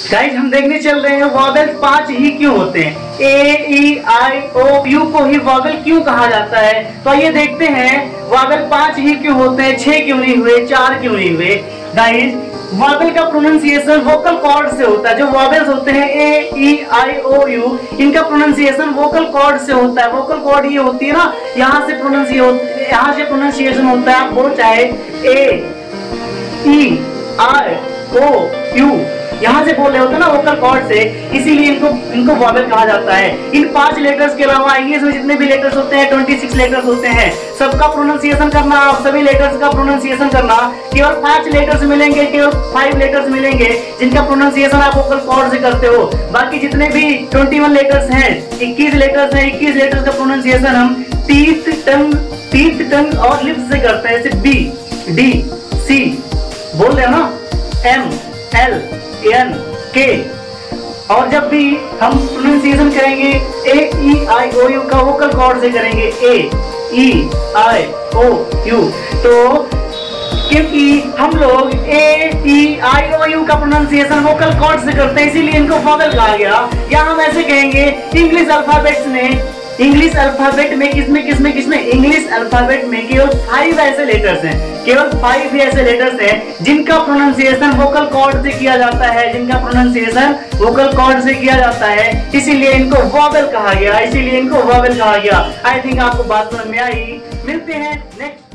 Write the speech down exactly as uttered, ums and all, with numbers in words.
Guys हम देखने चल रहे हैं वॉवेल्स पांच ही क्यों होते हैं, A E I O you को ही वॉवेल क्यों कहा जाता है। तो ये देखते हैं वॉवेल पांच ही क्यों होते हैं, छह क्यों नहीं हुए, चार क्यों नहीं हुए। गाइस वॉवेल का प्रोनाउंसिएशन वोकल कॉर्ड से होता है। जो वॉवेल्स होते हैं A E I O U, इनका प्रोनाउंसिएशन वोकल कॉर्ड से होता है। वोकल कॉर्ड ये होती है ना, यहाँ से प्रोनाउंसिएशन यहाँ से प्रोनाउंसिएशन होता है। आप बोल चाहे ए ई आई ओ यू यहाँ से बोल रहे होते हैं ना वोकल कॉर्ड से, इसीलिए इनको इनको वॉवेल कहा जाता है। इन पांच लेटर्स के अलावा इंग्लिश में जितने भी लेटर्स होते हैं छब्बीस लेटर्स होते हैं, सबका प्रोनाउंसिएशन करना, आप सभी लेटर्स का प्रोनाउंसिएशन करना। केवल पांच लेटर्स मिलेंगे, केवल फाइव लेटर्स मिलेंगे जिनका प्रोनाउंसिएशन आप वोकल कॉर्ड से करते हो। बाकी जितने भी इक्कीस लेटर्स हैं, इक्कीस लेटर्स हैं, इक्कीस लेटर्स का प्रोनाउंसिएशन हम टीथ टंग टीथ टंग और लिप्स से करते हैं। जैसे बी डी सी बोल रहे हो ना, एम एल एन के। और जब भी हम प्रोनाउंसिएशन करेंगे A E I O U का वोकल कॉर्ड से करेंगे, A E I O you. तो क्योंकि हम लोग A E I O U का प्रोनाउंसिएशन वोकल कॉर्ड से करते हैं, इसीलिए इनको वॉवेल कहा गया। या हम ऐसे कहेंगे इंग्लिश अल्फाबेट्स में, इंग्लिश अल्फाबेट में किसमें किसमें किसमें इंग्लिश अल्फाबेट में केवल फाइव ऐसे लेटर्स हैं, केवल फाइव ही ऐसे लेटर्स हैं जिनका प्रोनाउंसिएशन वोकल कॉर्ड से किया जाता है, जिनका प्रोनाउंसिएशन वोकल कॉर्ड से किया जाता है, इसीलिए इनको वॉवेल कहा गया, इसीलिए इनको वॉवेल कहा गया। आई थिंक आपको बात समझ में आई। मिलते हैं नेक्स्ट